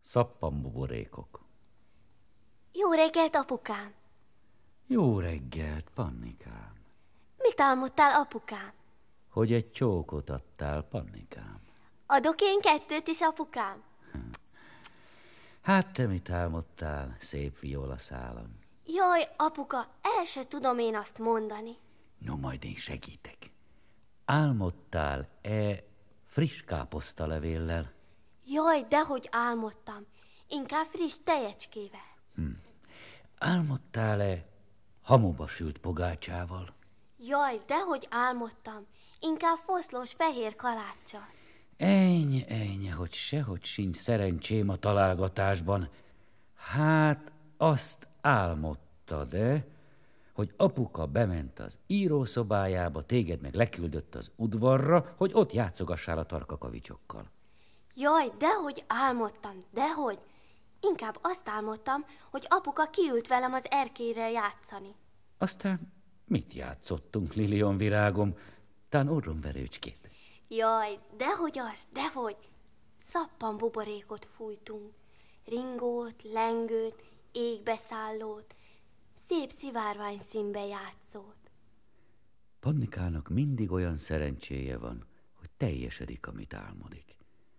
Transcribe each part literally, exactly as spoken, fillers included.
Szappanbuborékok. Jó reggelt, apukám! Jó reggelt, Pannikám! Mit álmodtál, apukám? Hogy egy csókot adtál, Pannikám. Adok én kettőt is, apukám? Hát te mit álmodtál, szép violaszállam? Jaj, apuka, el se tudom én azt mondani. No, majd én segítek. Álmodtál-e friss káposztalevéllel? Jaj, dehogy álmodtam. Inkább friss tejecskével. Hm. Álmodtál-e hamuba sült pogácsával? Jaj, dehogy álmodtam. Inkább foszlós fehér kaláccsal. Ennyi, ennyi, hogy sehogy sincs szerencsém a találgatásban. Hát azt álmodtad-e, hogy apuka bement az írószobájába, téged meg leküldött az udvarra, hogy ott játszogassál a tarkakavicsokkal? Jaj, dehogy álmodtam, dehogy. Inkább azt álmodtam, hogy apuka kiült velem az erkélyre játszani. Aztán mit játszottunk, Lilionvirágom? Tán orromverőcskét. Jaj, dehogy az, dehogy. Szappanbuborékot fújtunk. Ringót, lengőt, égbeszállót, szép szivárvány színbe játszót. Pannikának mindig olyan szerencséje van, hogy teljesedik, amit álmodik.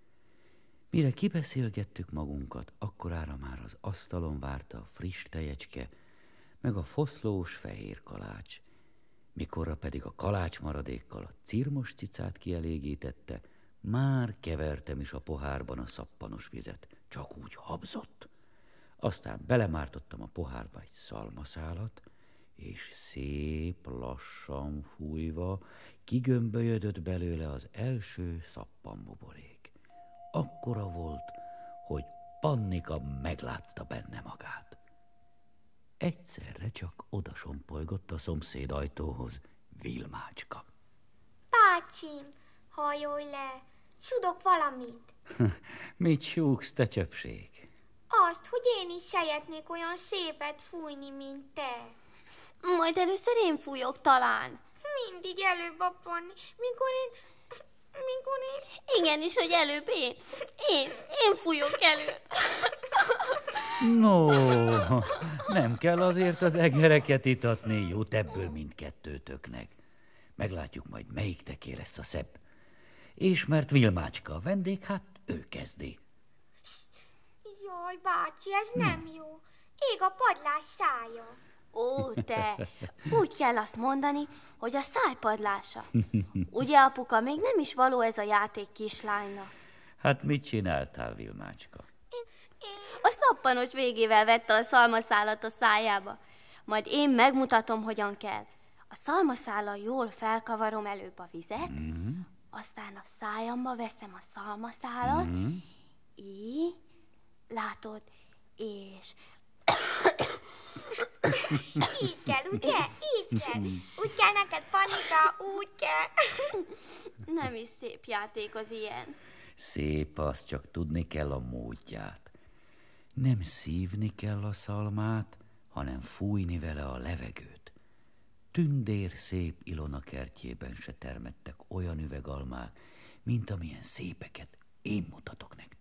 Mire kibeszélgettük magunkat, akkorára már az asztalon várta a friss tejecske, meg a foszlós fehér kalács. Mikorra pedig a kalács maradékkal a cirmos cicát kielégítette, már kevertem is a pohárban a szappanos vizet, csak úgy habzott. Aztán belemártottam a pohárba egy szalmaszálat, és szép lassan fújva kigömbölyödött belőle az első szappanbuborék. Akkora volt, hogy Pannika meglátta benne magát. Egyszerre csak odasompolygott a szomszéd ajtóhoz Vilmácska. Bácsim, hajolj le, sudok valamit. Mit súgsz, te csöpség? Azt, hogy én is szeretnék olyan szépet fújni, mint te. Majd először én fújok talán. Mindig előbb a Panni, mikor én... Mikor én... Igenis, hogy előbb én. Én, én fújok előbb. No, nem kell azért az egereket itatni, jut ebből mindkettőtöknek. Meglátjuk majd, melyik teké lesz a szebb. És mert Vilmácska a vendég, hát ő kezdi. Jaj, bácsi, ez hm. nem jó. Ég a padlás szája. Ó, te, úgy kell azt mondani, hogy a szájpadlása. Ugye, apuka, még nem is való ez a játék kislánynak. Hát mit csináltál, Vilmácska? Én, én... A szappanos végével vette a szalmaszálat a szájába. Majd én megmutatom, hogyan kell. A szalmaszállal jól felkavarom előbb a vizet, mm-hmm. aztán a szájamba veszem a szalmaszálat, mm-hmm. így, látod, és... Így kell, ugye? Így kell. Úgy kell neked, Pannika, úgy kell. Nem is szép játék az ilyen. Szép, az csak tudni kell a módját. Nem szívni kell a szalmát, hanem fújni vele a levegőt. Tündér szép Ilona kertjében se termettek olyan üvegalmák, mint amilyen szépeket én mutatok nektek.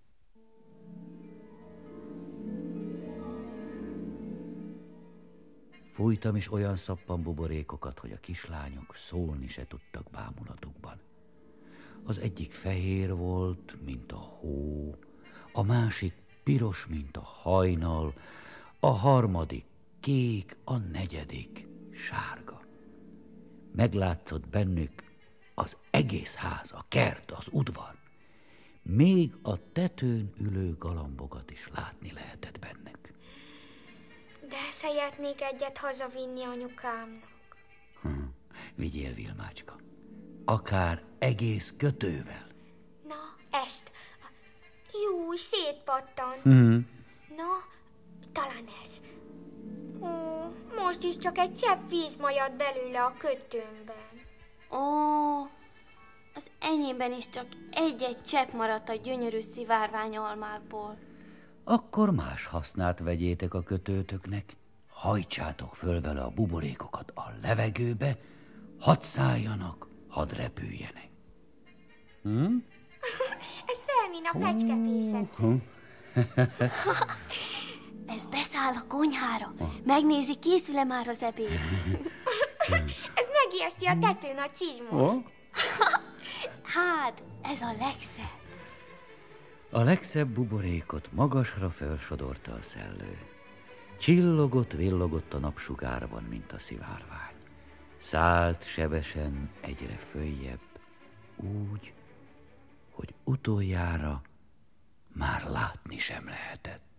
Fújtam is olyan szappanbuborékokat, hogy a kislányok szólni se tudtak bámulatukban. Az egyik fehér volt, mint a hó, a másik piros, mint a hajnal, a harmadik kék, a negyedik sárga. Meglátszott bennük az egész ház, a kert, az udvar. Még a tetőn ülő galambokat is látni lehetett bennük. De szeretnék egyet hazavinni anyukámnak. Hm, vigyél, Vilmácska. Akár egész kötővel. Na, ezt. Jú, szétpattant. Hm. Na, talán ez. Ó, most is csak egy csepp víz maradt belőle a kötőmben. Ó, az enyémben is csak egy-egy csepp maradt a gyönyörű szivárványalmákból. Akkor más hasznát vegyétek a kötőtöknek. Hajtsátok föl vele a buborékokat a levegőbe, hadd szálljanak, hadd repüljenek. Hm? Ez fel, mint a fecskefészet. Hm? Ez beszáll a konyhára. Megnézi, készül-e már az ebéd. Ez megijeszti a tetőn a címost. Hát, ez a legszebb. A legszebb buborékot magasra felsodorta a szellő. Csillogott, villogott a napsugárban, mint a szivárvány. Szállt sebesen egyre följebb, úgy, hogy utoljára már látni sem lehetett.